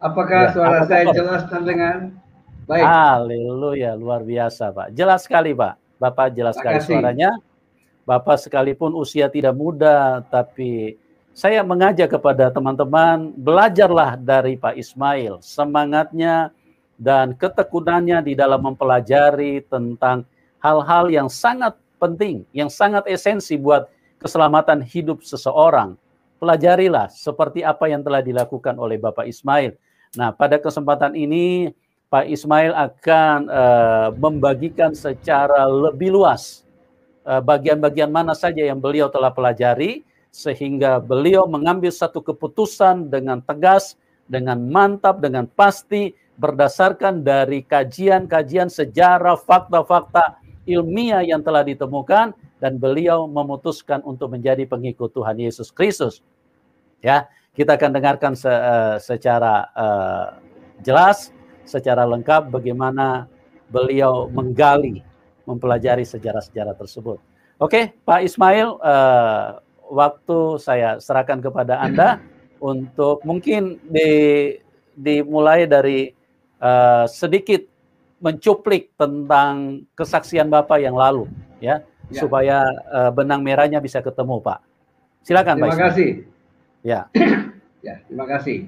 Apakah Ya, suara apa saya kabar? jelas terdengar? Baik, Haleluya, luar biasa, Pak. Jelas sekali, Pak. Bapak jelas terima sekali kasih. suaranya. Bapak sekalipun usia tidak muda, tapi saya mengajak kepada teman-teman, belajarlah dari Pak Ismail. Semangatnya dan ketekunannya di dalam mempelajari tentang hal-hal yang sangat penting, yang sangat esensi buat keselamatan hidup seseorang. Pelajarilah seperti apa yang telah dilakukan oleh Bapak Ismail. Nah, pada kesempatan ini Pak Ismail akan membagikan secara lebih luas bagian-bagian mana saja yang beliau telah pelajari, sehingga beliau mengambil satu keputusan dengan tegas, dengan mantap, dengan pasti, berdasarkan dari kajian-kajian sejarah, fakta-fakta ilmiah yang telah ditemukan, dan beliau memutuskan untuk menjadi pengikut Tuhan Yesus Kristus. Ya, kita akan dengarkan secara jelas, secara lengkap bagaimana beliau menggali, mempelajari sejarah-sejarah tersebut. Oke, Pak Ismail, waktu saya serahkan kepada Anda untuk mungkin dimulai dari sedikit mencuplik tentang kesaksian Bapak yang lalu, ya, Ya, supaya benang merahnya bisa ketemu, Pak. Silakan, Pak terima Ismail. kasih. Ya. Ya, terima kasih.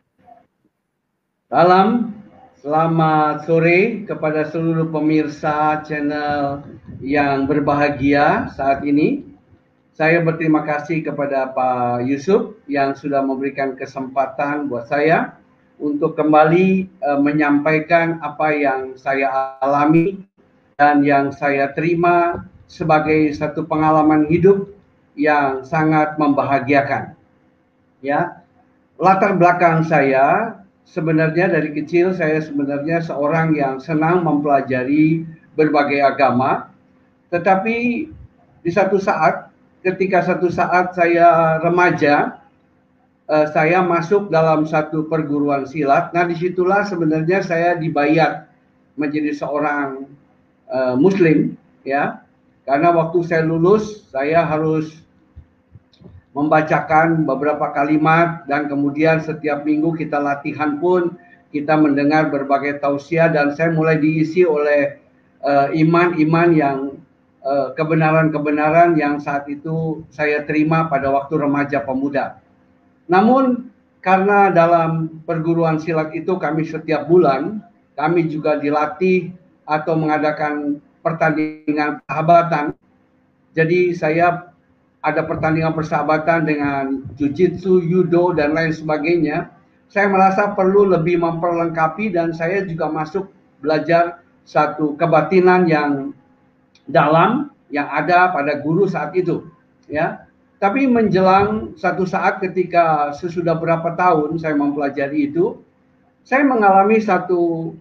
Salam, selamat sore kepada seluruh pemirsa channel yang berbahagia saat ini. Saya berterima kasih kepada Pak Yusuf yang sudah memberikan kesempatan buat saya untuk kembali menyampaikan apa yang saya alami dan yang saya terima sebagai satu pengalaman hidup yang sangat membahagiakan. Ya, latar belakang saya sebenarnya dari kecil saya sebenarnya seorang yang senang mempelajari berbagai agama, tetapi di satu saat ketika satu saat saya remaja, saya masuk dalam satu perguruan silat. Nah, disitulah sebenarnya saya dibayar menjadi seorang Muslim, ya. Karena waktu saya lulus, saya harus membacakan beberapa kalimat dan kemudian setiap minggu kita latihan pun kita mendengar berbagai tausiah dan saya mulai diisi oleh iman-iman yang kebenaran-kebenaran yang saat itu saya terima pada waktu remaja pemuda. Namun karena dalam perguruan silat itu kami setiap bulan kami juga dilatih atau mengadakan pertandingan persahabatan. Jadi saya ada pertandingan persahabatan dengan jiu-jitsu, judo, dan lain sebagainya. Saya merasa perlu lebih memperlengkapi dan saya juga masuk belajar satu kebatinan yang dalam yang ada pada guru saat itu. Ya, tapi menjelang satu saat ketika sesudah berapa tahun saya mempelajari itu, saya mengalami satu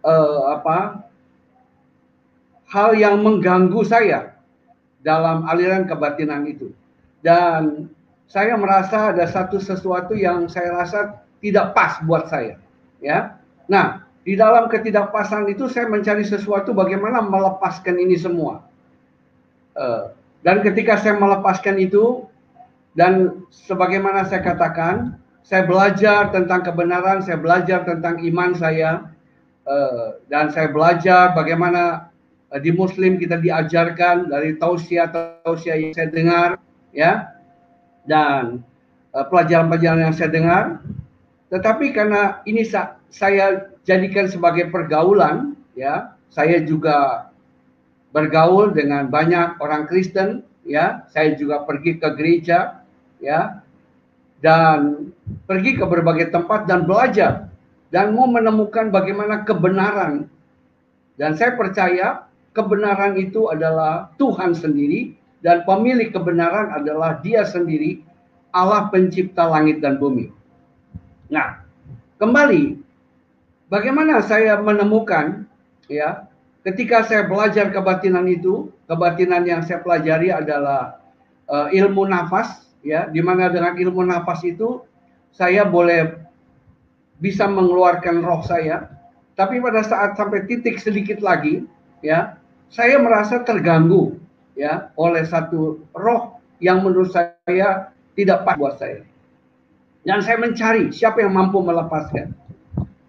hal yang mengganggu saya dalam aliran kebatinan itu. Dan saya merasa ada sesuatu yang saya rasa tidak pas buat saya. Ya, nah di dalam ketidakpasan itu saya mencari sesuatu bagaimana melepaskan ini semua. Dan ketika saya melepaskan itu dan sebagaimana saya katakan, saya belajar tentang kebenaran, saya belajar tentang iman saya, dan saya belajar bagaimana di Muslim kita diajarkan dari tausiah-tausiah yang saya dengar, ya, dan pelajaran-pelajaran yang saya dengar. Tetapi karena ini saya jadikan sebagai pergaulan, ya, saya juga bergaul dengan banyak orang Kristen, ya, saya juga pergi ke gereja, ya, dan pergi ke berbagai tempat dan belajar dan mau menemukan bagaimana kebenaran. Dan saya percaya kebenaran itu adalah Tuhan sendiri dan pemilik kebenaran adalah Dia sendiri, Allah pencipta langit dan bumi. Nah, kembali bagaimana saya menemukan, ya, ketika saya belajar kebatinan itu, kebatinan yang saya pelajari adalah ilmu nafas, ya, di mana dengan ilmu nafas itu saya boleh bisa mengeluarkan roh saya, tapi pada saat sampai titik sedikit lagi, ya, saya merasa terganggu, ya, oleh satu roh yang menurut saya tidak pas buat saya. Dan saya mencari siapa yang mampu melepaskan.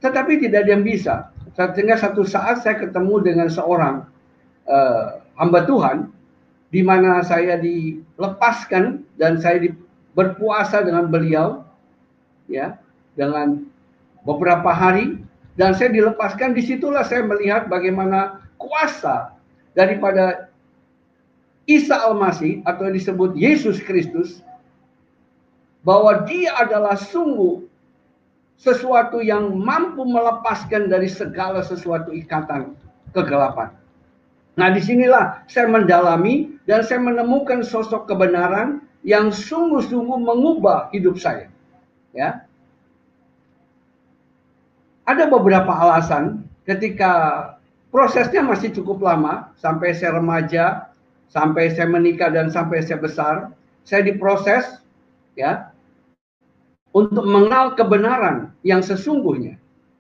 Tetapi tidak ada yang bisa. Sehingga satu saat saya ketemu dengan seorang hamba Tuhan, di mana saya dilepaskan dan saya berpuasa dengan beliau, ya, dengan beberapa hari, dan saya dilepaskan. Disitulah saya melihat bagaimana kuasa daripada Isa Al-Masih atau yang disebut Yesus Kristus, bahwa dia adalah sungguh sesuatu yang mampu melepaskan dari segala sesuatu ikatan kegelapan. Nah, disinilah saya mendalami dan saya menemukan sosok kebenaran yang sungguh-sungguh mengubah hidup saya. Ya, ada beberapa alasan ketika prosesnya masih cukup lama, sampai saya remaja, sampai saya menikah dan sampai saya besar, saya diproses, ya, untuk mengenal kebenaran yang sesungguhnya.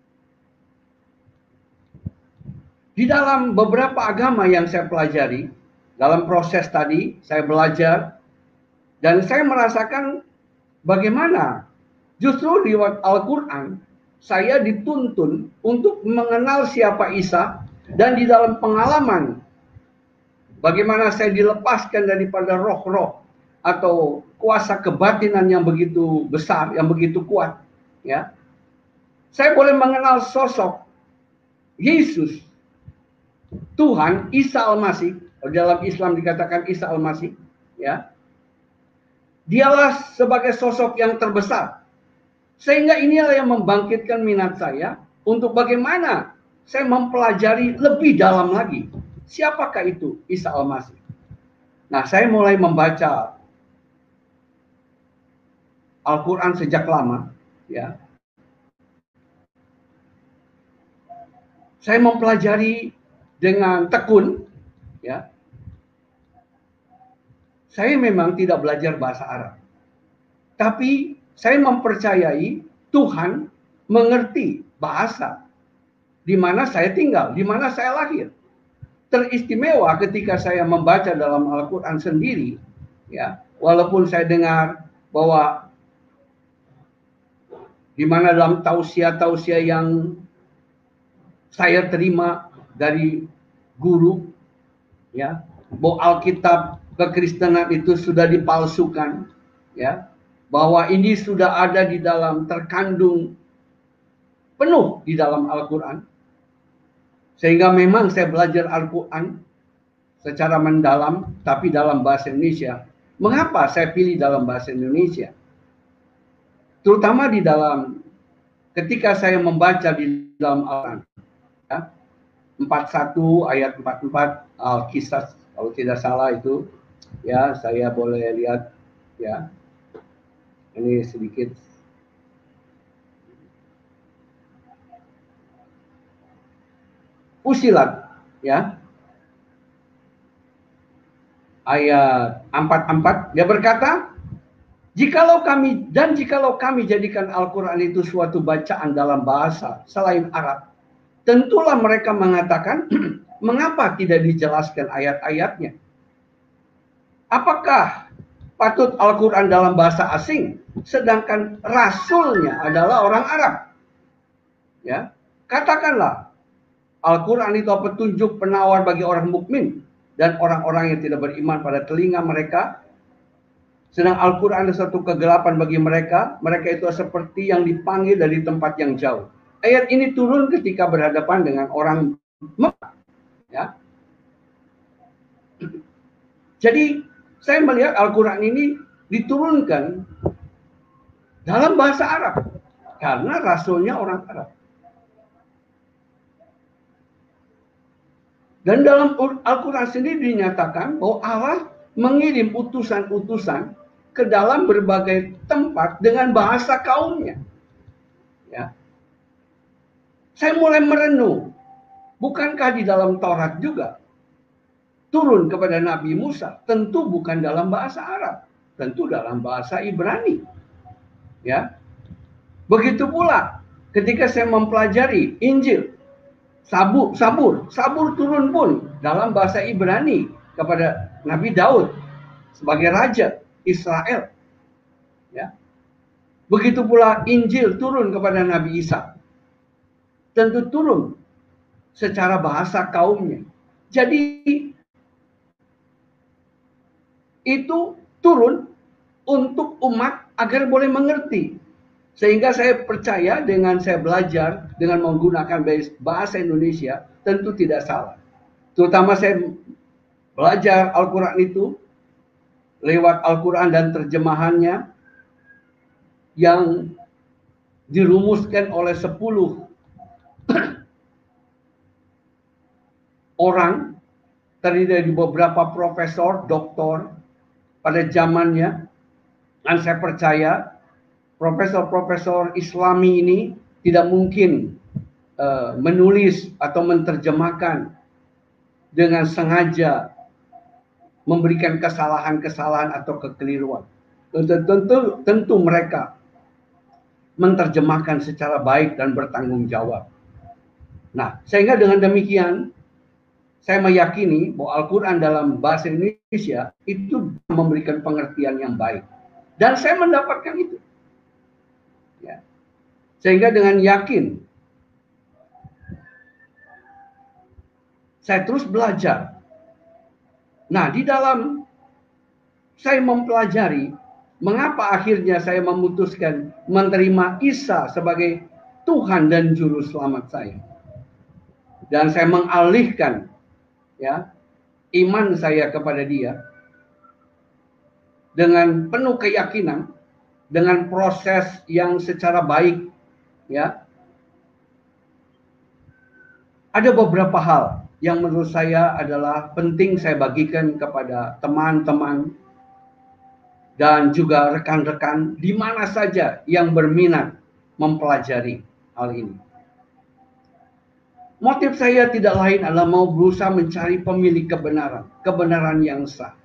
Di dalam beberapa agama yang saya pelajari, dalam proses tadi saya belajar, dan saya merasakan bagaimana justru di Al-Quran saya dituntun untuk mengenal siapa Isa, dan di dalam pengalaman bagaimana saya dilepaskan daripada roh-roh atau kuasa kebatinan yang begitu besar, yang begitu kuat, ya. Saya boleh mengenal sosok Yesus, Tuhan Isa Al-Masih, dalam Islam dikatakan Isa Al-Masih, ya. Dialah sebagai sosok yang terbesar. Sehingga inilah yang membangkitkan minat saya untuk bagaimana saya mempelajari lebih dalam lagi. Siapakah itu Isa Al-Masih? Nah, saya mulai membaca Al-Quran sejak lama, ya. Saya mempelajari dengan tekun, ya. Saya memang tidak belajar bahasa Arab, tapi saya mempercayai Tuhan mengerti bahasa di mana saya tinggal, di mana saya lahir. Teristimewa ketika saya membaca dalam Al-Quran sendiri, ya, walaupun saya dengar bahwa di mana dalam tausiah-tausiah yang saya terima dari guru, ya, bahwa Alkitab kekristenan itu sudah dipalsukan, ya, bahwa ini sudah ada di dalam, terkandung penuh di dalam Al-Quran. Sehingga memang saya belajar Al-Quran secara mendalam, tapi dalam bahasa Indonesia. Mengapa saya pilih dalam bahasa Indonesia? Terutama di dalam, ketika saya membaca di dalam Al-Quran, ya, 41 ayat 44 Al-Kisah, kalau tidak salah itu, ya, saya boleh lihat, ya, ini sedikit. Fusilat, ya, ayat 44, dia berkata, jikalau kami jadikan Al-Quran itu suatu bacaan dalam bahasa selain Arab, tentulah mereka mengatakan, mengapa tidak dijelaskan ayat-ayatnya? Apakah patut Al-Quran dalam bahasa asing, sedangkan rasulnya adalah orang Arab? Ya, katakanlah, Al-Quran itu petunjuk penawar bagi orang mukmin dan orang-orang yang tidak beriman pada telinga mereka. Sedang Al-Quran adalah satu kegelapan bagi mereka. Mereka itu seperti yang dipanggil dari tempat yang jauh. Ayat ini turun ketika berhadapan dengan orang Mekah. Ya. Jadi saya melihat Al-Quran ini diturunkan dalam bahasa Arab karena rasulnya orang Arab. Dan dalam Al-Quran sendiri dinyatakan bahwa Allah mengirim utusan-utusan ke dalam berbagai tempat dengan bahasa kaumnya. Ya. Saya mulai merenung, bukankah di dalam Taurat juga turun kepada Nabi Musa? Tentu bukan dalam bahasa Arab, tentu dalam bahasa Ibrani. Ya. Begitu pula ketika saya mempelajari Injil, Sabur turun pun dalam bahasa Ibrani kepada Nabi Daud sebagai raja Israel. Ya. Begitu pula Injil turun kepada Nabi Isa. tentu turun secara bahasa kaumnya. Jadi itu turun untuk umat agar boleh mengerti. Sehingga saya percaya dengan saya belajar dengan menggunakan bahasa Indonesia tentu tidak salah. Terutama saya belajar Al-Quran itu lewat Al-Quran dan terjemahannya yang dirumuskan oleh 10 orang, terdiri dari beberapa profesor, doktor pada zamannya. Dan saya percaya profesor-profesor Islami ini tidak mungkin menulis atau menerjemahkan dengan sengaja memberikan kesalahan-kesalahan atau kekeliruan. Tentu mereka menerjemahkan secara baik dan bertanggung jawab. Nah, sehingga dengan demikian saya meyakini bahwa Al-Quran dalam bahasa Indonesia itu memberikan pengertian yang baik. Dan saya mendapatkan itu. Ya. Sehingga dengan yakin saya terus belajar. Nah, di dalam saya mempelajari, mengapa akhirnya saya memutuskan menerima Isa sebagai Tuhan dan Juru Selamat saya. Dan saya mengalihkan ya iman saya kepada Dia dengan penuh keyakinan, dengan proses yang secara baik, ya. Ada beberapa hal yang menurut saya adalah penting saya bagikan kepada teman-teman dan juga rekan-rekan di mana saja yang berminat mempelajari hal ini. Motif saya tidak lain adalah mau berusaha mencari pemilik kebenaran, kebenaran yang sah.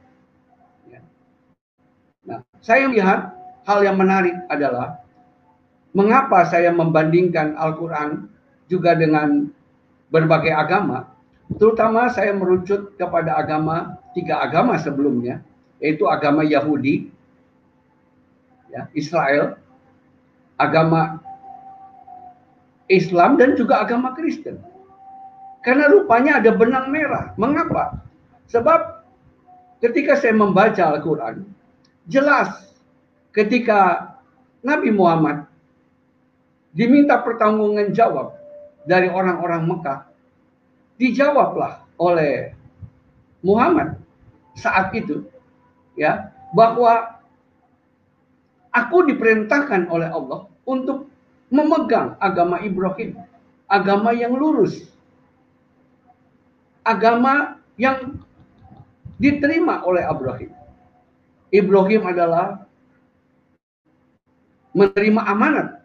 Nah, saya melihat hal yang menarik adalah mengapa saya membandingkan Al-Quran juga dengan berbagai agama, terutama saya merucut kepada tiga agama sebelumnya, yaitu agama Yahudi, ya, Israel, agama Islam, dan juga agama Kristen. Karena rupanya ada benang merah. Mengapa? Sebab ketika saya membaca Al-Quran, jelas ketika Nabi Muhammad diminta pertanggungan jawab dari orang-orang Mekah, dijawablah oleh Muhammad saat itu, ya, bahwa aku diperintahkan oleh Allah untuk memegang agama Ibrahim, agama yang lurus, agama yang diterima oleh Ibrahim. Ibrahim adalah menerima amanat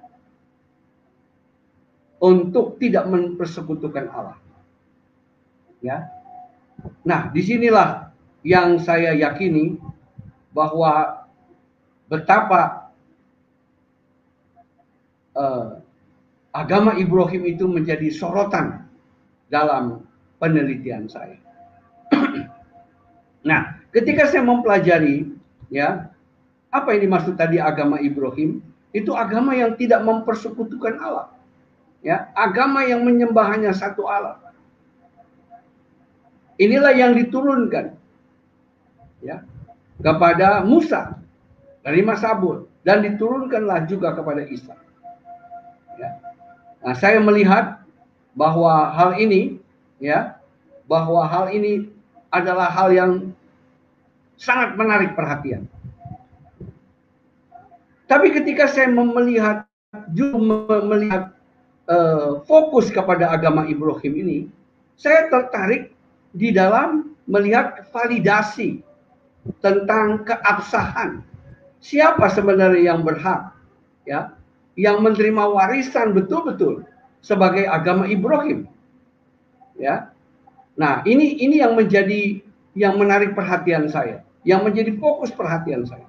untuk tidak mempersekutukan Allah. Ya. Nah, disinilah yang saya yakini bahwa betapa agama Ibrahim itu menjadi sorotan dalam penelitian saya. Nah, ketika saya mempelajari, ya, apa yang dimaksud tadi agama Ibrahim? Itu agama yang tidak mempersekutukan Allah. Ya, agama yang menyembah hanya satu Allah. Inilah yang diturunkan, ya, kepada Musa dari Masabur, dan diturunkanlah juga kepada Isa. Ya. Nah, saya melihat bahwa hal ini, ya, bahwa hal ini adalah hal yang sangat menarik perhatian. Tapi ketika saya melihat fokus kepada agama Ibrahim ini, saya tertarik di dalam melihat validasi tentang keabsahan. Siapa sebenarnya yang berhak, ya, yang menerima warisan betul-betul sebagai agama Ibrahim, ya. Nah, ini yang menjadi yang menarik perhatian saya, yang menjadi fokus perhatian saya.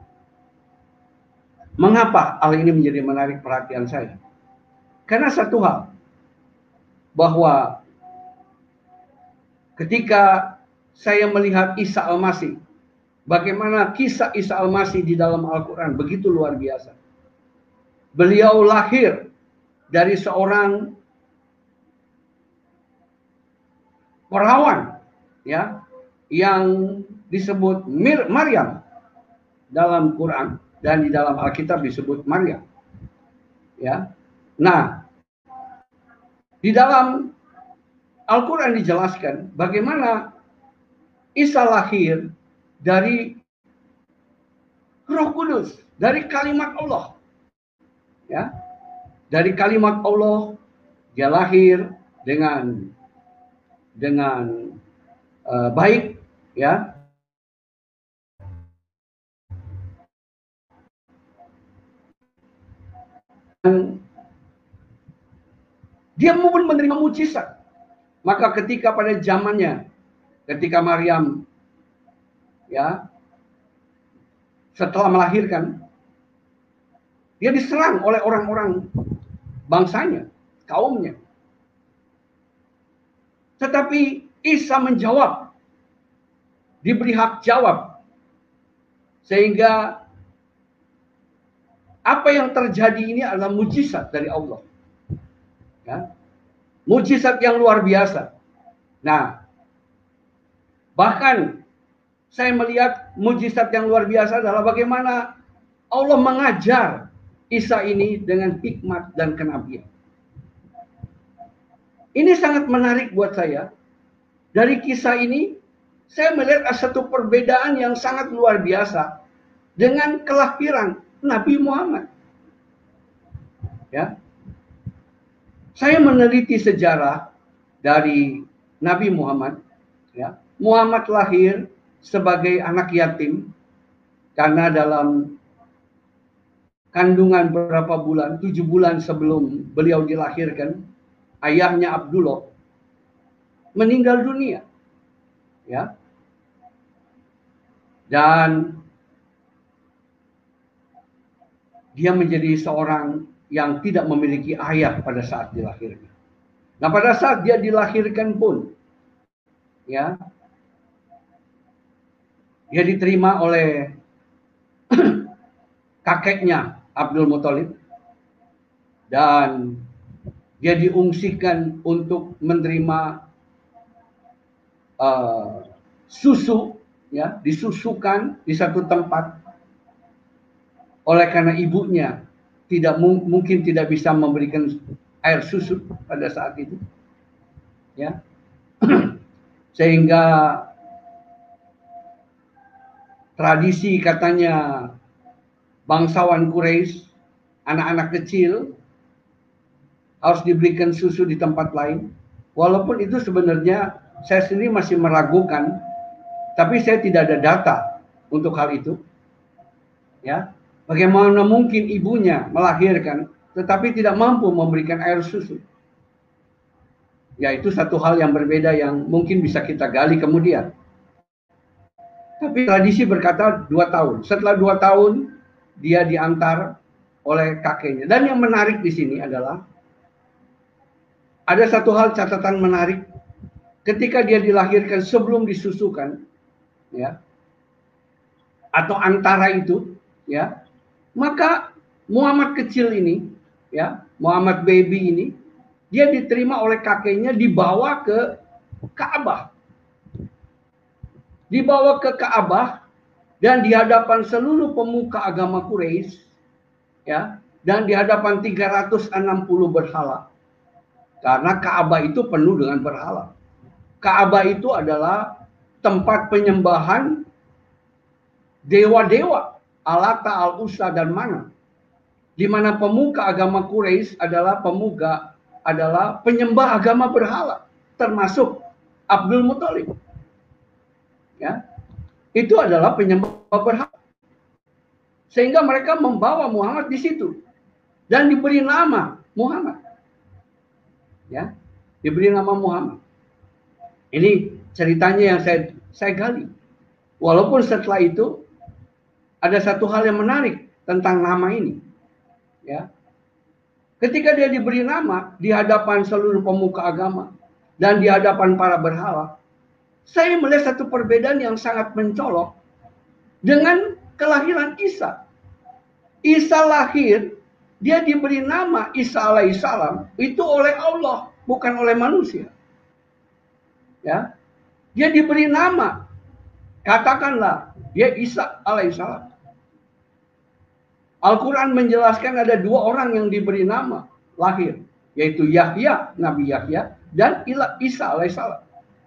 Mengapa hal ini menjadi menarik perhatian saya? Karena satu hal, bahwa ketika saya melihat Isa Al-Masih, bagaimana kisah Isa Al-Masih di dalam Al-Quran begitu luar biasa. Beliau lahir dari seorang perawan, ya, yang disebut Maryam dalam Quran dan di dalam Alkitab disebut Maryam. Ya. Nah, di dalam Al-Quran dijelaskan bagaimana Isa lahir dari Roh Kudus, dari kalimat Allah. Ya. Dari kalimat Allah dia lahir dengan baik, ya. Dan dia pun menerima mujizat. Maka ketika pada zamannya, ketika Maryam, ya, setelah melahirkan, dia diserang oleh orang-orang bangsanya, kaumnya. Tetapi Isa menjawab, diberi hak jawab, sehingga apa yang terjadi ini adalah mujizat dari Allah. Ya. Mujizat yang luar biasa. Nah, bahkan saya melihat mujizat yang luar biasa adalah bagaimana Allah mengajar Isa ini dengan hikmat dan kenabian. Ini sangat menarik buat saya. Dari kisah ini, saya melihat ada satu perbedaan yang sangat luar biasa dengan kelahiran Nabi Muhammad. Ya. Saya meneliti sejarah dari Nabi Muhammad. Ya. Muhammad lahir sebagai anak yatim karena dalam kandungan berapa bulan, 7 bulan sebelum beliau dilahirkan, ayahnya Abdullah meninggal dunia. Ya. Dan dia menjadi seorang yang tidak memiliki ayah pada saat dilahirkan. Nah, pada saat dia dilahirkan pun, ya, dia diterima oleh kakeknya Abdul Muthalib dan dia diungsikan untuk menerima susu, ya, disusukan di satu tempat oleh karena ibunya mungkin tidak bisa memberikan air susu pada saat itu, ya. Sehingga tradisi katanya bangsawan Quraisy, anak-anak kecil harus diberikan susu di tempat lain. Walaupun itu sebenarnya saya sendiri masih meragukan, tapi saya tidak ada data untuk hal itu. Ya, bagaimana mungkin ibunya melahirkan tetapi tidak mampu memberikan air susu? Ya, itu satu hal yang berbeda yang mungkin bisa kita gali kemudian. Tapi tradisi berkata 2 tahun. Setelah 2 tahun dia diantar oleh kakeknya. Dan yang menarik di sini adalah ada satu hal catatan menarik ketika dia dilahirkan sebelum disusukan, ya, atau antara itu, ya, maka Muhammad kecil ini, ya, Muhammad baby ini, dia diterima oleh kakeknya, dibawa ke Ka'bah. Dibawa ke Ka'bah dan di hadapan seluruh pemuka agama Quraisy, ya, dan di hadapan 360 berhala. Karena Ka'bah itu penuh dengan berhala. Ka'bah itu adalah tempat penyembahan dewa-dewa, Alata, Al-Uzza, dan Manat. Di mana pemuka agama Quraisy adalah penyembah agama berhala, termasuk Abdul Muthalib. Ya. Itu adalah penyembah berhala. Sehingga mereka membawa Muhammad di situ dan diberi nama Muhammad. Ya, diberi nama Muhammad. Ini ceritanya yang saya gali. Walaupun setelah itu ada satu hal yang menarik tentang nama ini. Ya. Ketika dia diberi nama di hadapan seluruh pemuka agama dan di hadapan para berhala, saya melihat satu perbedaan yang sangat mencolok dengan kelahiran Isa. Isa lahir, dia diberi nama Isa alaihissalam itu oleh Allah, bukan oleh manusia. Ya, dia diberi nama. Katakanlah dia Isa alaihissalam. Al-Quran menjelaskan ada dua orang yang diberi nama lahir, yaitu Yahya, Nabi Yahya, dan Isa alaihissalam.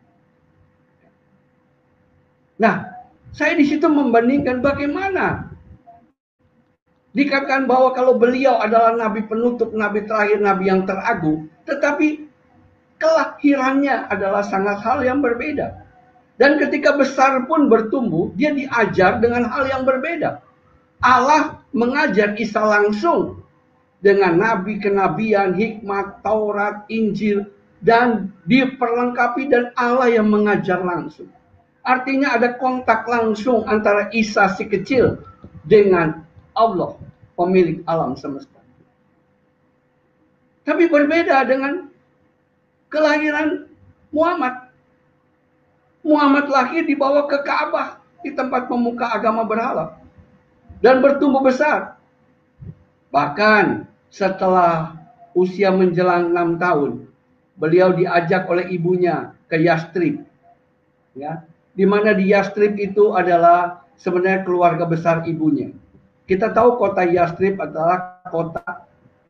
Nah, saya di situ membandingkan bagaimana dikatakan bahwa kalau beliau adalah nabi penutup, nabi terakhir, nabi yang teragung, tetapi kelahirannya adalah sangat hal yang berbeda. Dan ketika besar pun bertumbuh, dia diajar dengan hal yang berbeda. Allah mengajar Isa langsung dengan nabi, kenabian, hikmat, Taurat, Injil, dan diperlengkapi, dan Allah yang mengajar langsung. Artinya ada kontak langsung antara Isa si kecil dengan Allah, pemilik alam semesta. Tapi berbeda dengan kelahiran Muhammad. Muhammad lahir dibawa ke Ka'bah, di tempat pemuka agama berhala, dan bertumbuh besar. Bahkan setelah usia menjelang 6 tahun, beliau diajak oleh ibunya ke Yastrib. Ya, di mana di Yastrib itu adalah sebenarnya keluarga besar ibunya. Kita tahu kota Yastrib adalah kota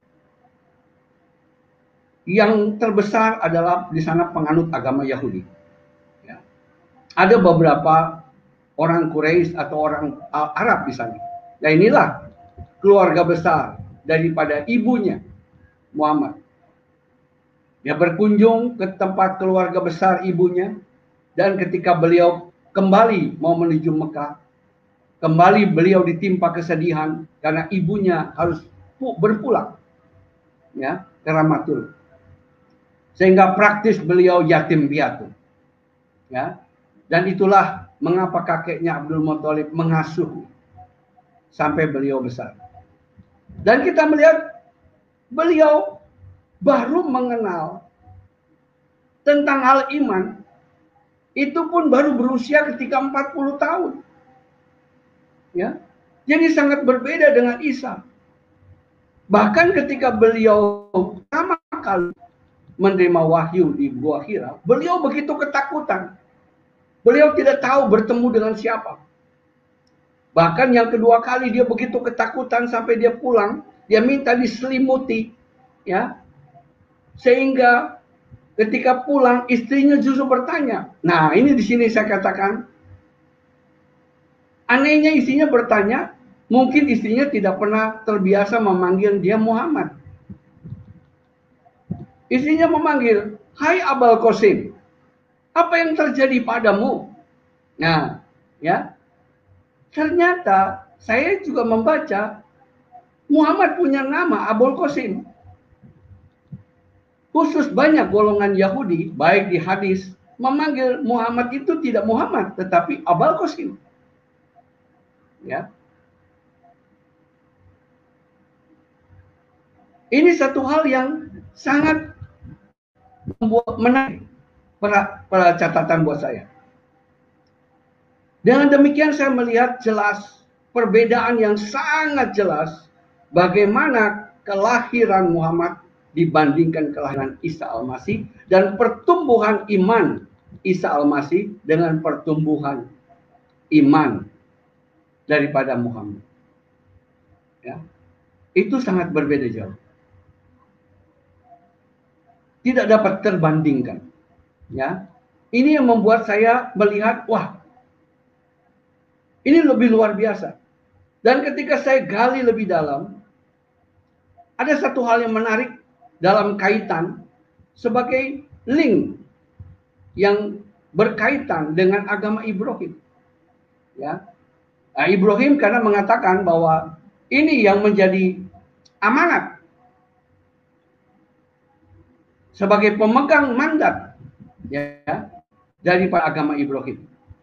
yang terbesar, adalah di sana penganut agama Yahudi. Ya. Ada beberapa orang Quraisy atau orang Arab di sana. Nah, inilah keluarga besar daripada ibunya Muhammad. Dia berkunjung ke tempat keluarga besar ibunya, dan ketika beliau kembali mau menuju Mekah, kembali beliau ditimpa kesedihan karena ibunya harus berpulang, ya, ke Ramatul. Sehingga praktis beliau yatim piatu. Ya. Dan itulah mengapa kakeknya Abdul Muthalib mengasuh sampai beliau besar. Dan kita melihat beliau baru mengenal tentang hal iman, itu pun baru berusia ketika 40 tahun. Ya. Jadi sangat berbeda dengan Isa. Bahkan ketika beliau pertama kali menerima wahyu di Gua Hira, beliau begitu ketakutan. Beliau tidak tahu bertemu dengan siapa. Bahkan yang kedua kali dia begitu ketakutan sampai dia pulang, dia minta diselimuti, ya. Sehingga ketika pulang istrinya justru bertanya. Nah, ini di sini saya katakan anehnya, istrinya bertanya, mungkin istrinya tidak pernah terbiasa memanggil dia Muhammad. Istrinya memanggil, "Hai Abul Qasim, apa yang terjadi padamu?" Nah, ya. Ternyata saya juga membaca Muhammad punya nama Abul Qasim. Khusus banyak golongan Yahudi, baik di hadis, memanggil Muhammad itu tidak Muhammad, tetapi Abul Qasim. Ya. Ini satu hal yang sangat menarik pada catatan buat saya. Dengan demikian saya melihat jelas perbedaan yang sangat jelas bagaimana kelahiran Muhammad dibandingkan kelahiran Isa Al-Masih, dan pertumbuhan iman Isa Al-Masih dengan pertumbuhan iman daripada Muhammad. Ya. Itu sangat berbeda jauh. Tidak dapat terbandingkan. Ya. Ini yang membuat saya melihat, wah, ini lebih luar biasa. Dan ketika saya gali lebih dalam, ada satu hal yang menarik dalam kaitan sebagai link yang berkaitan dengan agama Ibrahim. Ya. Nah, Ibrahim karena mengatakan bahwa ini yang menjadi amanat sebagai pemegang mandat, ya, daripada agama Ibrahim.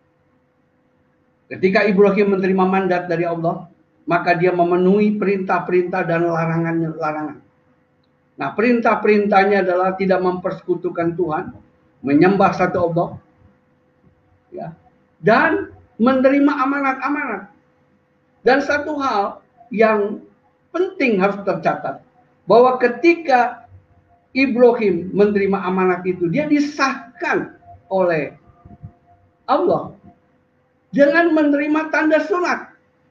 Ketika Ibrahim menerima mandat dari Allah, maka dia memenuhi perintah-perintah dan larangan-larangan. Nah, perintah-perintahnya adalah tidak mempersekutukan Tuhan, menyembah satu Allah, ya, dan menerima amanat-amanat. Dan satu hal yang penting harus tercatat, bahwa ketika Ibrahim menerima amanat itu, dia disahkan oleh Allah dengan menerima tanda sunat.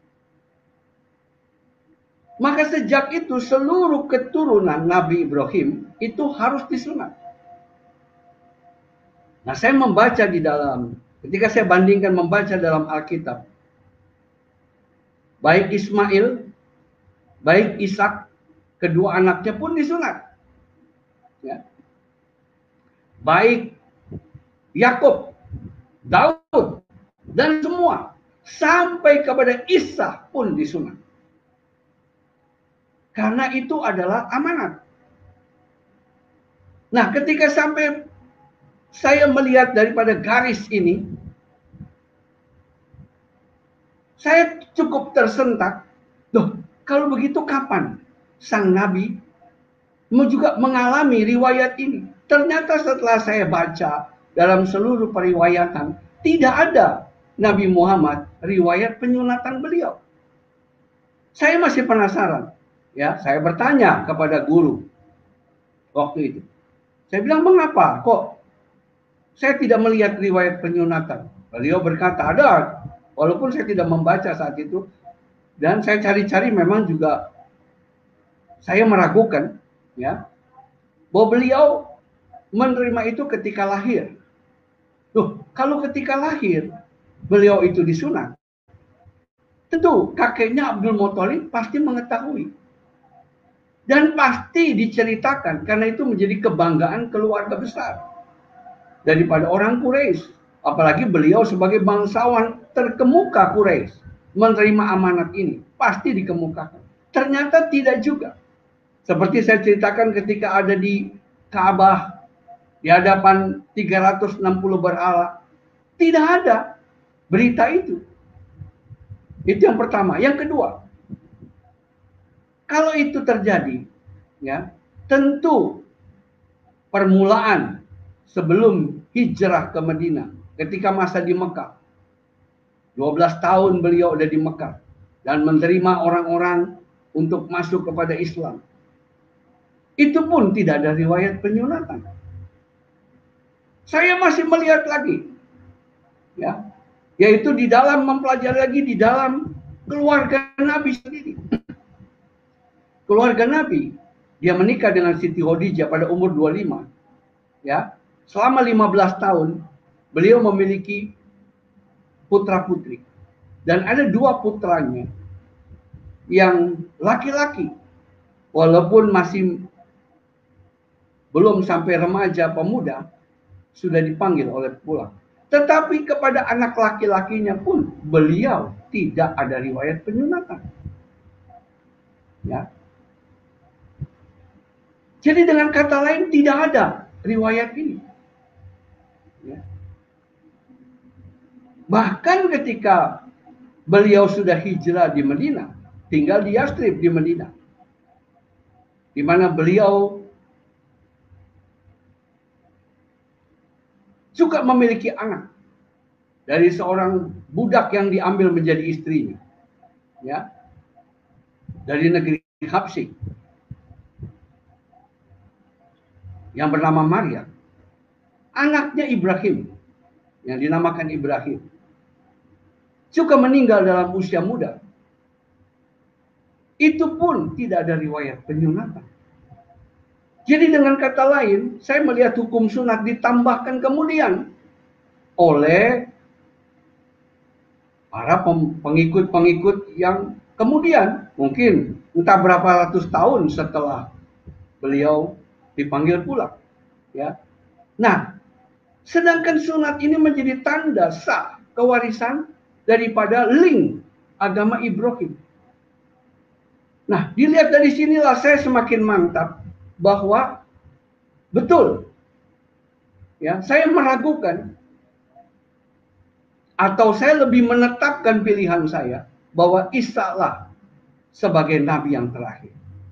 Maka sejak itu seluruh keturunan Nabi Ibrahim itu harus disunat. Nah, saya membaca ketika saya bandingkan membaca dalam Alkitab, baik Ismail, baik Ishak, kedua anaknya pun disunat. Ya. Baik Yakub, Daud, dan semua sampai kepada Isa pun disunat. Karena itu adalah amanat. Nah, ketika sampai saya melihat daripada garis ini, saya cukup tersentak. Loh, kalau begitu kapan sang Nabi juga mengalami riwayat ini? Ternyata setelah saya baca dalam seluruh periwayatan, tidak ada Nabi Muhammad riwayat penyunatan beliau. Saya masih penasaran. Ya, saya bertanya kepada guru waktu itu. Saya bilang, mengapa kok saya tidak melihat riwayat penyunatan? Beliau berkata, ada. Walaupun saya tidak membaca saat itu. Dan saya cari-cari memang juga saya meragukan. Ya, bahwa beliau menerima itu ketika lahir. Loh, kalau ketika lahir, beliau itu disunat. Tentu kakeknya Abdul Muthalib pasti mengetahui. Dan pasti diceritakan, karena itu menjadi kebanggaan keluarga besar daripada orang Quraisy. Apalagi beliau sebagai bangsawan terkemuka Quraisy menerima amanat ini, pasti dikemukakan. Ternyata tidak juga. Seperti saya ceritakan ketika ada di Ka'bah, di hadapan 360 berhala, tidak ada berita itu. Itu yang pertama. Yang kedua, kalau itu terjadi, ya, tentu permulaan sebelum hijrah ke Madinah, ketika masa di Mekah, 12 tahun beliau ada di Mekah dan menerima orang-orang untuk masuk kepada Islam. Itu pun tidak ada riwayat penyunatan. Saya masih melihat lagi, ya, yaitu di dalam mempelajari lagi di dalam keluarga Nabi sendiri. Keluarga Nabi, dia menikah dengan Siti Khadijah pada umur 25. Ya, selama 15 tahun beliau memiliki putra-putri. Dan ada 2 putranya yang laki-laki. Walaupun masih belum sampai remaja pemuda, sudah dipanggil oleh pulang. Tetapi kepada anak laki-lakinya pun beliau tidak ada riwayat penyunatan. Ya. Jadi dengan kata lain tidak ada riwayat ini. Ya. Bahkan ketika beliau sudah hijrah di Madinah, tinggal di Yathrib di Madinah, di mana beliau juga memiliki anak dari seorang budak yang diambil menjadi istrinya, ya, dari negeri Habsyi, yang bernama Maryam. Anaknya Ibrahim, yang dinamakan Ibrahim, juga meninggal dalam usia muda. Itu pun tidak ada riwayat penyunatan. Jadi dengan kata lain, saya melihat hukum sunat ditambahkan kemudian oleh para pengikut-pengikut yang kemudian, mungkin entah berapa ratus tahun setelah beliau dipanggil pulang. Ya. Nah, sedangkan sunat ini menjadi tanda sah kewarisan daripada link agama Ibrahim. Nah, dilihat dari sinilah saya semakin mantap bahwa betul, ya, saya meragukan atau saya lebih menetapkan pilihan saya bahwa Isa lah sebagai nabi yang terakhir.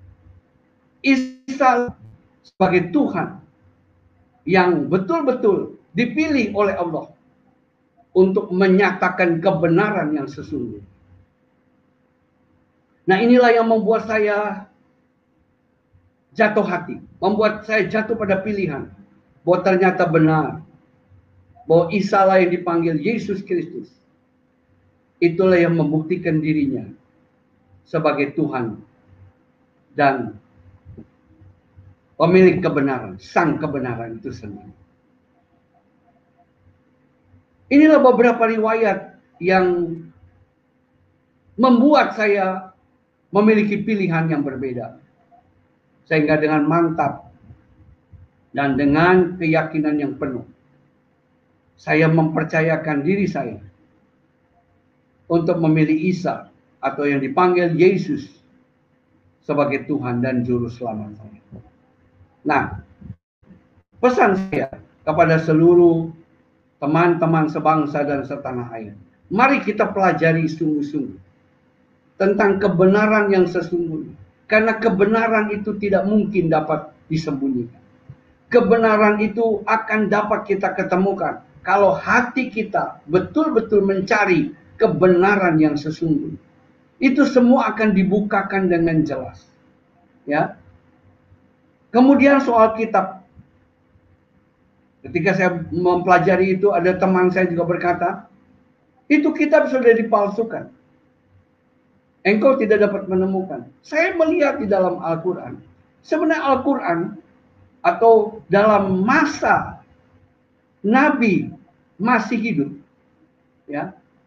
Isa sebagai Tuhan yang betul-betul dipilih oleh Allah untuk menyatakan kebenaran yang sesungguhnya. Nah, inilah yang membuat saya jatuh hati, membuat saya jatuh pada pilihan bahwa ternyata benar bahwa Isa lah yang dipanggil Yesus Kristus. Itulah yang membuktikan dirinya sebagai Tuhan dan pemilik kebenaran, sang kebenaran itu sendiri. Inilah beberapa riwayat yang membuat saya memiliki pilihan yang berbeda. Sehingga dengan mantap dan dengan keyakinan yang penuh, saya mempercayakan diri saya untuk memilih Isa atau yang dipanggil Yesus sebagai Tuhan dan Juru Selamat saya. Nah, pesan saya kepada seluruh teman-teman sebangsa dan setanah air, mari kita pelajari sungguh-sungguh tentang kebenaran yang sesungguhnya. Karena kebenaran itu tidak mungkin dapat disembunyikan. Kebenaran itu akan dapat kita ketemukan kalau hati kita betul-betul mencari kebenaran yang sesungguhnya. Itu semua akan dibukakan dengan jelas. Ya. Kemudian soal kitab. Ketika saya mempelajari itu, ada teman saya juga berkata, itu kitab sudah dipalsukan. Engkau tidak dapat menemukan. Saya melihat di dalam Al-Quran. Sebenarnya Al-Quran atau dalam masa Nabi masih hidup. Ya.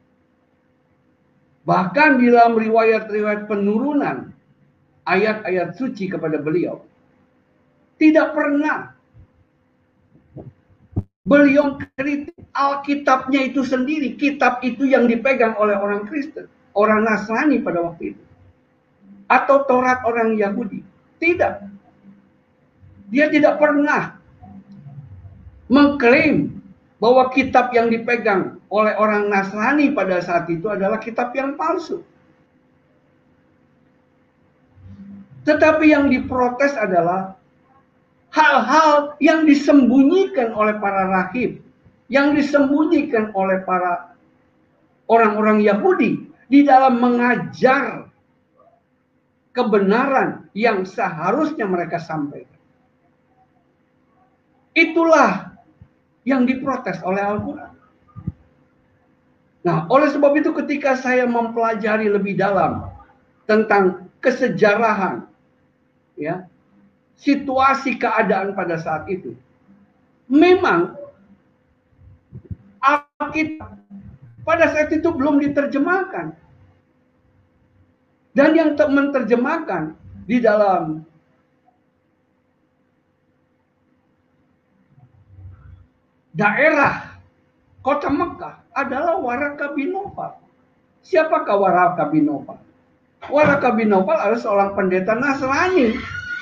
Bahkan di dalam riwayat-riwayat penurunan ayat-ayat suci kepada beliau, tidak pernah beliau kritik Alkitabnya itu sendiri. Kitab itu yang dipegang oleh orang Kristen, orang Nasrani pada waktu itu. Atau Taurat orang Yahudi. Tidak. Dia tidak pernah mengklaim bahwa kitab yang dipegang oleh orang Nasrani pada saat itu adalah kitab yang palsu. Tetapi yang diprotes adalah hal-hal yang disembunyikan oleh para rahib, yang disembunyikan oleh para orang-orang Yahudi di dalam mengajar kebenaran yang seharusnya mereka sampaikan. Itulah yang diprotes oleh Al-Quran. Nah, oleh sebab itu ketika saya mempelajari lebih dalam tentang kesejarahan, ya, situasi keadaan pada saat itu, memang Alkitab pada saat itu belum diterjemahkan. Dan yang menerjemahkan di dalam daerah kota Mekah adalah Waraka bin Nawfal. Siapakah Waraka bin Nawfal? Waraka bin Nawfal adalah seorang pendeta Nasrani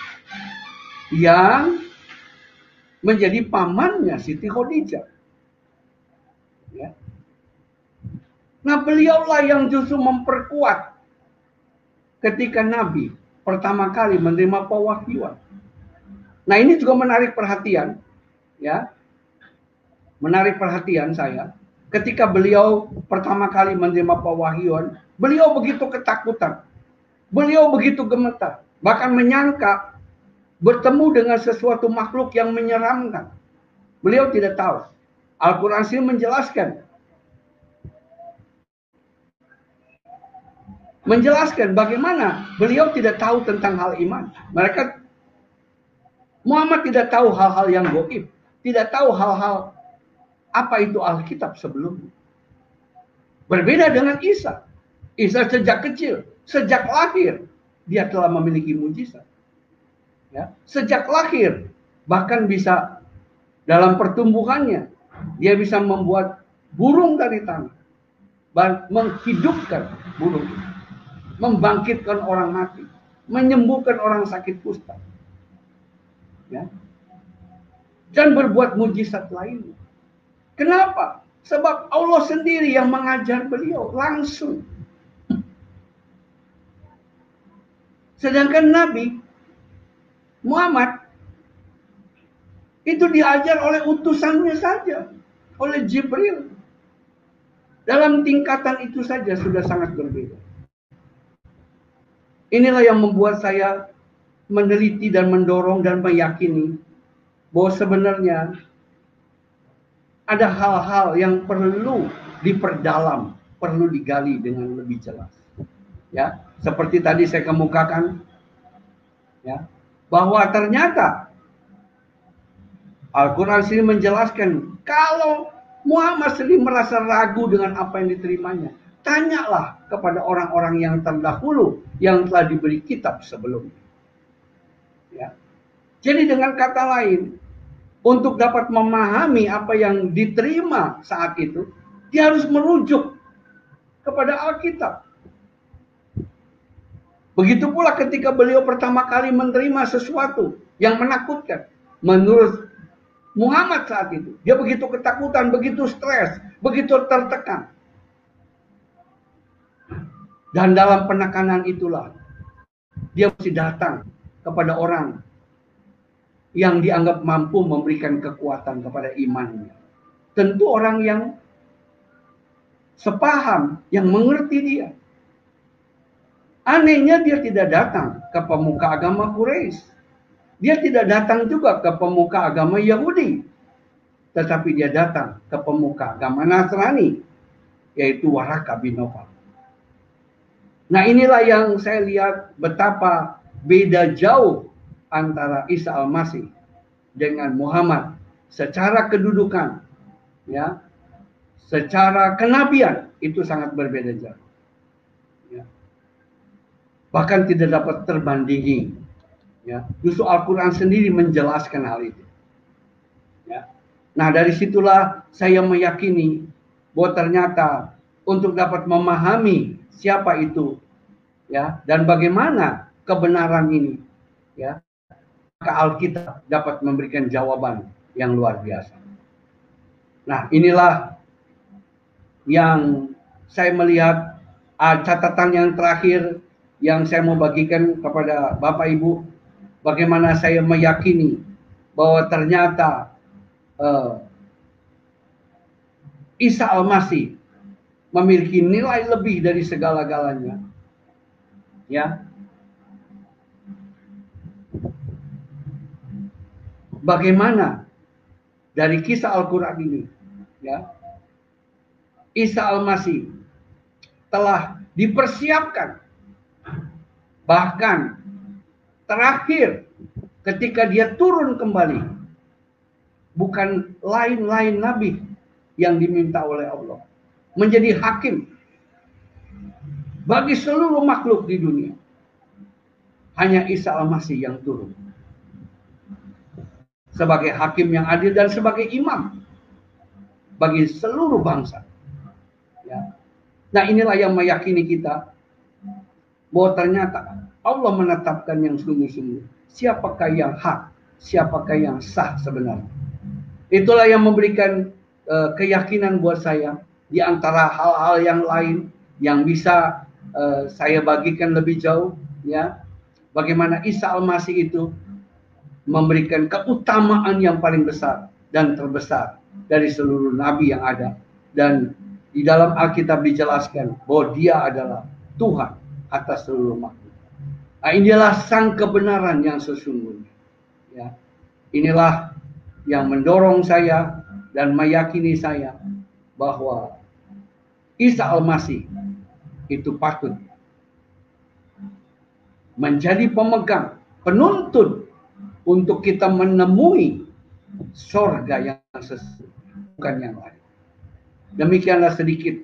yang menjadi pamannya Siti Khadijah. Ya. Nah, beliaulah yang justru memperkuat ketika Nabi pertama kali menerima pewahyuan. Nah, ini juga menarik perhatian, ya. Menarik perhatian saya. Ketika beliau pertama kali menerima pewahyuan, beliau begitu ketakutan. Beliau begitu gemetar. Bahkan menyangka bertemu dengan sesuatu makhluk yang menyeramkan. Beliau tidak tahu. Al-Quran sini menjelaskan bagaimana beliau tidak tahu tentang hal iman. Muhammad tidak tahu hal-hal yang gaib, tidak tahu hal-hal apa itu Alkitab sebelumnya. Berbeda dengan Isa. Isa sejak kecil, sejak lahir, dia telah memiliki mujizat. Ya, sejak lahir, bahkan bisa dalam pertumbuhannya, dia bisa membuat burung dari tanah, menghidupkan burung itu, membangkitkan orang mati, menyembuhkan orang sakit kusta, ya, dan berbuat mujizat lainnya. Kenapa? Sebab Allah sendiri yang mengajar beliau langsung. Sedangkan Nabi Muhammad itu diajar oleh utusannya saja, oleh Jibril. Dalam tingkatan itu saja sudah sangat berbeda. Inilah yang membuat saya meneliti dan mendorong dan meyakini bahwa sebenarnya ada hal-hal yang perlu diperdalam, perlu digali dengan lebih jelas. Ya, seperti tadi saya kemukakan, ya, bahwa ternyata Al-Quran sini menjelaskan kalau Muhammad sendiri merasa ragu dengan apa yang diterimanya, tanyalah kepada orang-orang yang terdahulu yang telah diberi kitab sebelumnya. Ya. Jadi dengan kata lain, untuk dapat memahami apa yang diterima saat itu, dia harus merujuk kepada Alkitab. Begitu pula ketika beliau pertama kali menerima sesuatu yang menakutkan. Menurut Muhammad saat itu, dia begitu ketakutan, begitu stres, begitu tertekan. Dan dalam penekanan itulah, dia mesti datang kepada orang yang dianggap mampu memberikan kekuatan kepada imannya. Tentu orang yang sepaham, yang mengerti dia. Anehnya dia tidak datang ke pemuka agama Quraisy. Dia tidak datang juga ke pemuka agama Yahudi. Tetapi dia datang ke pemuka agama Nasrani, yaitu Waraka bin Nawfal. Nah, inilah yang saya lihat betapa beda jauh antara Isa Al-Masih dengan Muhammad secara kedudukan, ya, secara kenabian itu sangat berbeda jauh. Ya. Bahkan tidak dapat terbandingi. Ya, justru Al-Quran sendiri menjelaskan hal itu. Ya. Nah, dari situlah saya meyakini bahwa ternyata untuk dapat memahami siapa itu, ya, dan bagaimana kebenaran ini, ya, maka Alkitab dapat memberikan jawaban yang luar biasa. Nah, inilah yang saya melihat catatan yang terakhir yang saya mau bagikan kepada Bapak Ibu, bagaimana saya meyakini bahwa ternyata Isa Al-Masih memiliki nilai lebih dari segala-galanya. Ya. Bagaimana dari kisah Al-Quran ini, ya, Isa Al-Masih telah dipersiapkan, bahkan terakhir ketika dia turun kembali, bukan lain-lain nabi yang diminta oleh Allah menjadi hakim bagi seluruh makhluk di dunia. Hanya Isa Al-Masih yang turun sebagai hakim yang adil dan sebagai imam bagi seluruh bangsa. Ya. Nah, inilah yang meyakini kita bahwa ternyata Allah menetapkan yang sungguh-sungguh. Siapakah yang hak, siapakah yang sah sebenarnya. Itulah yang memberikan keyakinan buat saya di antara hal-hal yang lain yang bisa saya bagikan lebih jauh, ya. Bagaimana Isa Al-Masih itu memberikan keutamaan yang paling besar dan terbesar dari seluruh nabi yang ada, dan di dalam Alkitab dijelaskan bahwa dia adalah Tuhan atas seluruh makhluk. Nah, inilah sang kebenaran yang sesungguhnya. Ya. Inilah yang mendorong saya dan meyakini saya bahwa Isa Al-Masih itu patut menjadi pemegang, penuntun untuk kita menemui sorga yang sesungguhnya, bukan yang lain. Demikianlah sedikit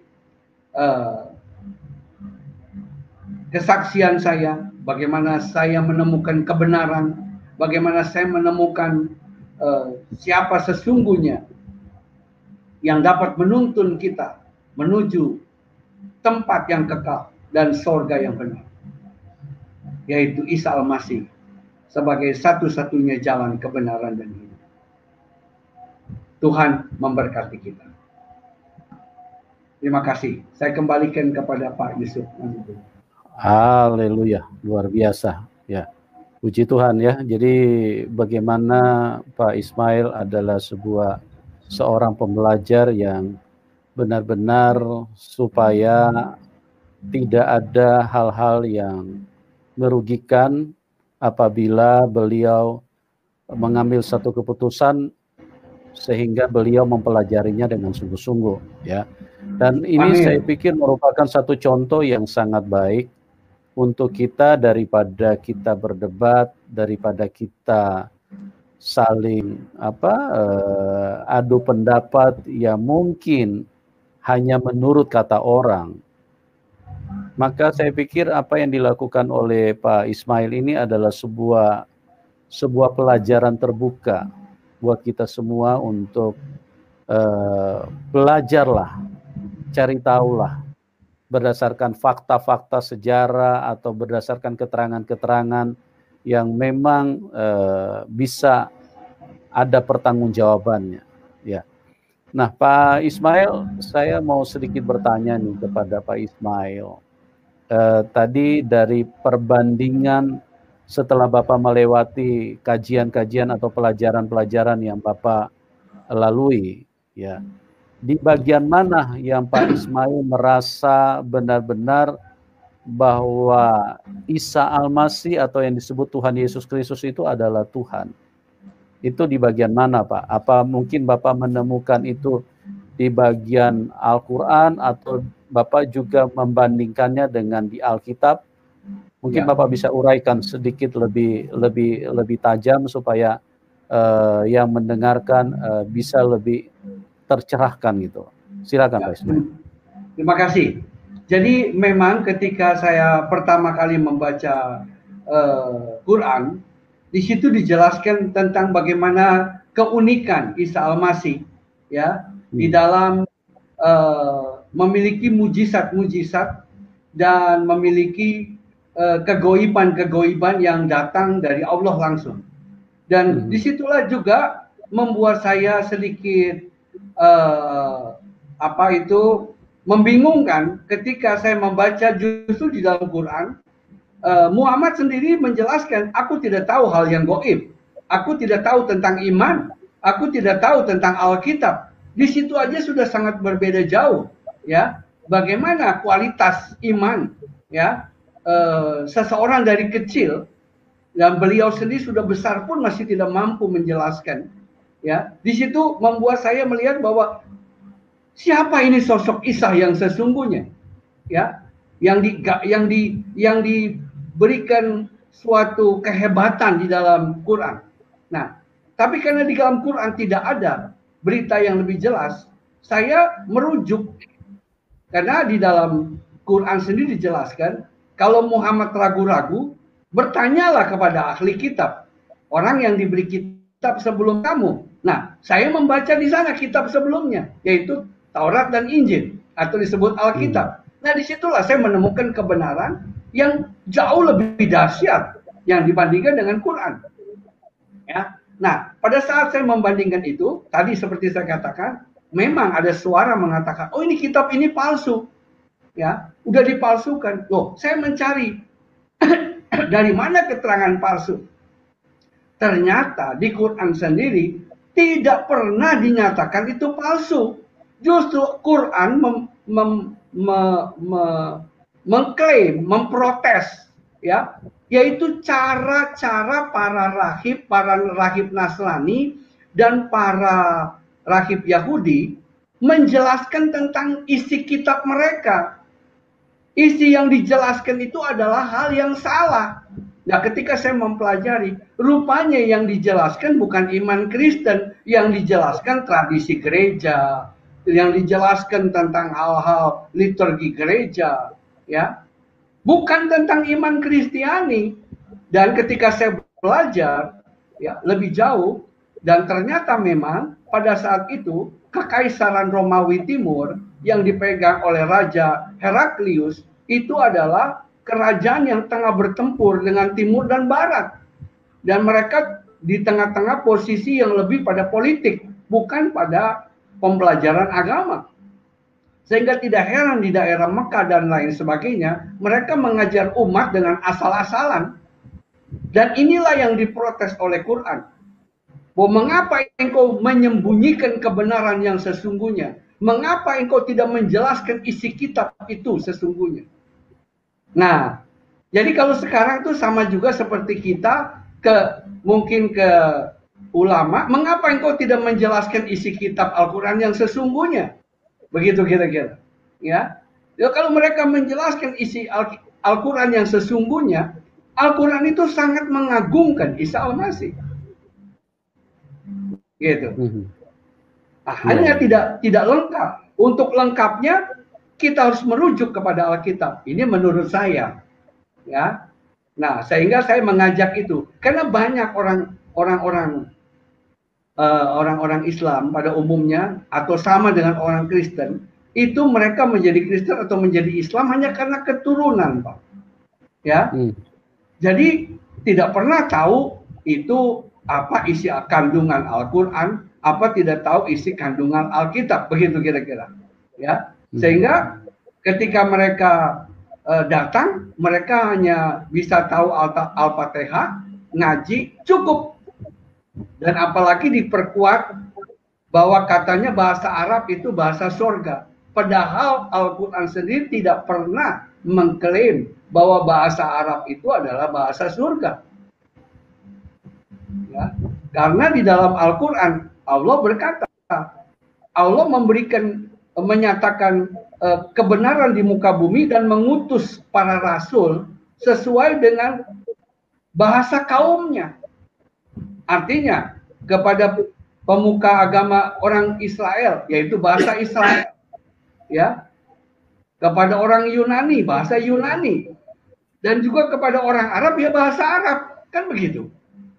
kesaksian saya, bagaimana saya menemukan kebenaran, bagaimana saya menemukan siapa sesungguhnya yang dapat menuntun kita menuju tempat yang kekal dan sorga yang benar, yaitu Isa Al-Masih sebagai satu-satunya jalan kebenaran dan hidup. Tuhan memberkati kita. Terima kasih. Saya kembalikan kepada Pak Yusuf. Haleluya, luar biasa. Ya, puji Tuhan ya. Jadi bagaimana Pak Ismail adalah seorang pembelajar yang benar-benar supaya tidak ada hal-hal yang merugikan apabila beliau mengambil satu keputusan sehingga beliau mempelajarinya dengan sungguh-sungguh, ya. Dan ini Amin. saya pikir merupakan satu contoh yang sangat baik untuk kita, daripada kita berdebat, daripada kita saling adu pendapat yang mungkin hanya menurut kata orang. Maka saya pikir apa yang dilakukan oleh Pak Ismail ini adalah sebuah pelajaran terbuka buat kita semua untuk belajarlah, cari tahulah berdasarkan fakta-fakta sejarah atau berdasarkan keterangan-keterangan yang memang bisa ada pertanggungjawabannya, ya. Nah, Pak Ismail, saya mau sedikit bertanya nih kepada Pak Ismail. Tadi dari perbandingan setelah Bapak melewati kajian-kajian atau pelajaran-pelajaran yang Bapak lalui, ya, di bagian mana yang Pak Ismail merasa benar-benar bahwa Isa Al-Masih atau yang disebut Tuhan Yesus Kristus itu adalah Tuhan? Itu di bagian mana, Pak? Apa mungkin Bapak menemukan itu di bagian Al-Quran atau Bapak juga membandingkannya dengan di Alkitab? Mungkin Bapak bisa uraikan sedikit lebih tajam supaya yang mendengarkan bisa lebih tercerahkan gitu. Silakan Pak Ismail. Terima kasih. Jadi memang ketika saya pertama kali membaca Quran, di situ dijelaskan tentang bagaimana keunikan Isa Al-Masih, ya, di dalam memiliki mujizat-mujizat dan memiliki kegoiban-kegoiban yang datang dari Allah langsung. Dan disitulah juga membuat saya sedikit membingungkan ketika saya membaca justru di dalam Quran. Muhammad sendiri menjelaskan, aku tidak tahu hal yang gaib, aku tidak tahu tentang iman, aku tidak tahu tentang Alkitab. Di situ aja sudah sangat berbeda jauh, ya. Bagaimana kualitas iman, ya, seseorang dari kecil, dan beliau sendiri sudah besar pun masih tidak mampu menjelaskan, ya. Di situ membuat saya melihat bahwa siapa ini sosok Isa yang sesungguhnya, ya, yang diberikan suatu kehebatan di dalam Quran. Nah, tapi karena di dalam Quran tidak ada berita yang lebih jelas, saya merujuk, karena di dalam Quran sendiri dijelaskan, kalau Muhammad ragu-ragu, bertanyalah kepada ahli kitab, orang yang diberi kitab sebelum kamu. Nah, saya membaca di sana kitab sebelumnya, yaitu Taurat dan Injil, atau disebut Alkitab. Nah, disitulah saya menemukan kebenaran yang jauh lebih dahsyat yang dibandingkan dengan Quran. Ya. Nah, pada saat saya membandingkan itu, tadi seperti saya katakan, memang ada suara mengatakan, oh ini kitab ini palsu. Ya, udah dipalsukan. Loh, saya mencari dari mana keterangan palsu. Ternyata di Quran sendiri tidak pernah dinyatakan itu palsu. Justru Quran mengklaim, memprotes, ya, yaitu cara-cara para rahib Nasrani dan para rahib Yahudi menjelaskan tentang isi kitab mereka. Isi yang dijelaskan itu adalah hal yang salah. Nah, ketika saya mempelajari, rupanya yang dijelaskan bukan iman Kristen, yang dijelaskan tradisi gereja, yang dijelaskan tentang hal-hal liturgi gereja, ya, bukan tentang iman Kristiani. Dan ketika saya belajar, ya, lebih jauh, dan ternyata memang pada saat itu Kekaisaran Romawi Timur yang dipegang oleh Raja Heraklius itu adalah kerajaan yang tengah bertempur dengan Timur dan Barat, dan mereka di tengah-tengah posisi yang lebih pada politik, bukan pada pembelajaran agama. Sehingga tidak heran di daerah Mekah dan lain sebagainya, mereka mengajar umat dengan asal-asalan. Dan inilah yang diprotes oleh Quran. Bahwa mengapa engkau menyembunyikan kebenaran yang sesungguhnya? Mengapa engkau tidak menjelaskan isi kitab itu sesungguhnya? Nah, jadi kalau sekarang itu sama juga seperti kita mungkin ke ulama, mengapa engkau tidak menjelaskan isi kitab Al-Quran yang sesungguhnya? Begitu kira-kira. Ya, kalau mereka menjelaskan isi Al-Quran yang sesungguhnya, Al-Quran itu sangat mengagungkan Isa Al-Masih. Gitu. Nah, hanya tidak lengkap. Untuk lengkapnya kita harus merujuk kepada Alkitab. Ini menurut saya. Ya. Nah, sehingga saya mengajak itu karena banyak orang-orang Islam pada umumnya atau sama dengan orang Kristen, itu mereka menjadi Kristen atau menjadi Islam hanya karena keturunan, Pak. Ya. Jadi tidak pernah tahu itu apa isi kandungan Al-Qur'an, apa tidak tahu isi kandungan Alkitab, begitu kira-kira. Ya. Sehingga ketika mereka datang, mereka hanya bisa tahu Al-Fatihah, ngaji, cukup. Dan apalagi diperkuat bahwa katanya bahasa Arab itu bahasa surga. Padahal Al-Quran sendiri tidak pernah mengklaim bahwa bahasa Arab itu adalah bahasa surga. Ya. Karena di dalam Al-Quran Allah berkata, Allah menyatakan kebenaran di muka bumi dan mengutus para rasul sesuai dengan bahasa kaumnya. Artinya kepada pemuka agama orang Israel, yaitu bahasa Israel, ya, kepada orang Yunani bahasa Yunani, dan juga kepada orang Arab ya bahasa Arab, kan begitu.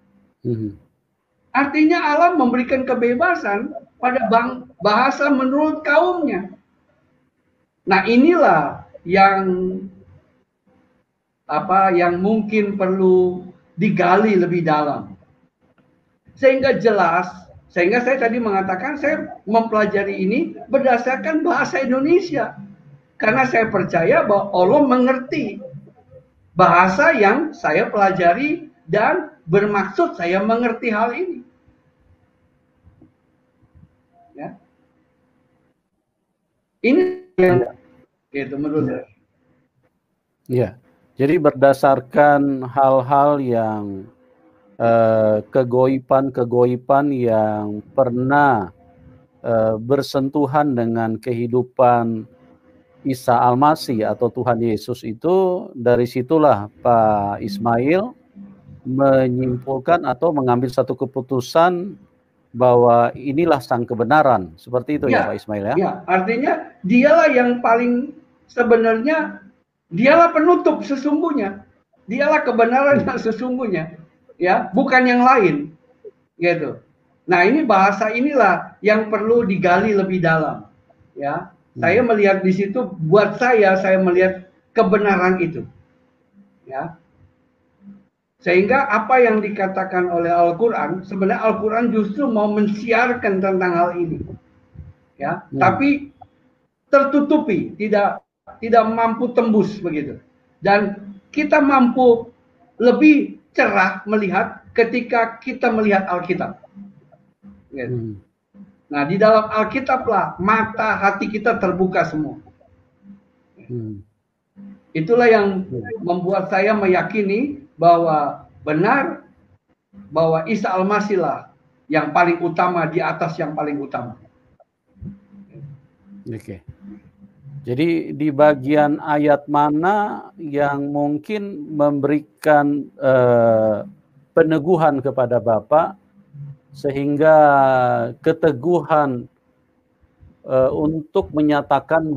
Artinya Allah memberikan kebebasan pada bahasa menurut kaumnya. Nah, inilah yang mungkin perlu digali lebih dalam. Sehingga jelas, sehingga saya tadi mengatakan saya mempelajari ini berdasarkan bahasa Indonesia. Karena saya percaya bahwa Allah mengerti bahasa yang saya pelajari dan bermaksud saya mengerti hal ini. Ya. Ini yang itu menurut saya. Ya, jadi berdasarkan hal-hal yang kegoipan yang pernah bersentuhan dengan kehidupan Isa Al-Masih atau Tuhan Yesus itu, dari situlah Pak Ismail menyimpulkan atau mengambil satu keputusan bahwa inilah sang kebenaran. Seperti itu ya Pak Ismail ya? Ya, artinya dialah yang paling sebenarnya, dialah penutup sesungguhnya. Dialah kebenaran yang sesungguhnya. Ya, bukan yang lain, gitu. Nah, ini bahasa inilah yang perlu digali lebih dalam. Ya, saya melihat di situ, buat saya melihat kebenaran itu. Ya, sehingga apa yang dikatakan oleh Al-Quran, sebenarnya Al-Quran justru mau mensiarkan tentang hal ini. Ya, tapi tertutupi, tidak mampu tembus begitu. Dan kita mampu lebih cerah melihat ketika kita melihat Alkitab. Gitu. Nah, di dalam Alkitab lah mata hati kita terbuka semua. Itulah yang membuat saya meyakini bahwa benar bahwa Isa Al-Masih lah yang paling utama di atas yang paling utama. Oke. Jadi di bagian ayat mana yang mungkin memberikan peneguhan kepada Bapak sehingga keteguhan untuk menyatakan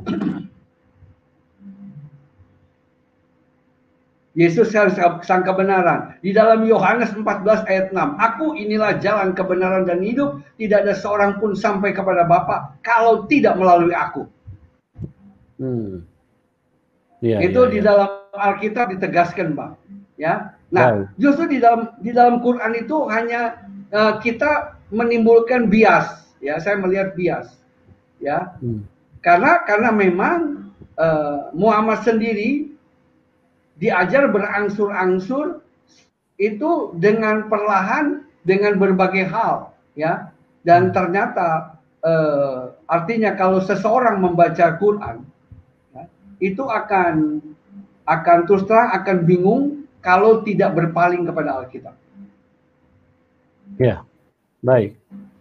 Yesus sang kebenaran. Di dalam Yohanes 14 ayat 6, aku inilah jalan kebenaran dan hidup, tidak ada seorang pun sampai kepada Bapa kalau tidak melalui aku. Itu di dalam Alkitab ditegaskan, Pak. Ya. Nah, justru di dalam Quran itu hanya kita menimbulkan bias, ya. Saya melihat bias, ya. Karena memang Muhammad sendiri diajar berangsur-angsur itu dengan perlahan dengan berbagai hal, ya. Dan ternyata artinya kalau seseorang membaca Quran, itu akan terus terang akan bingung kalau tidak berpaling kepada Alkitab. Ya. Baik.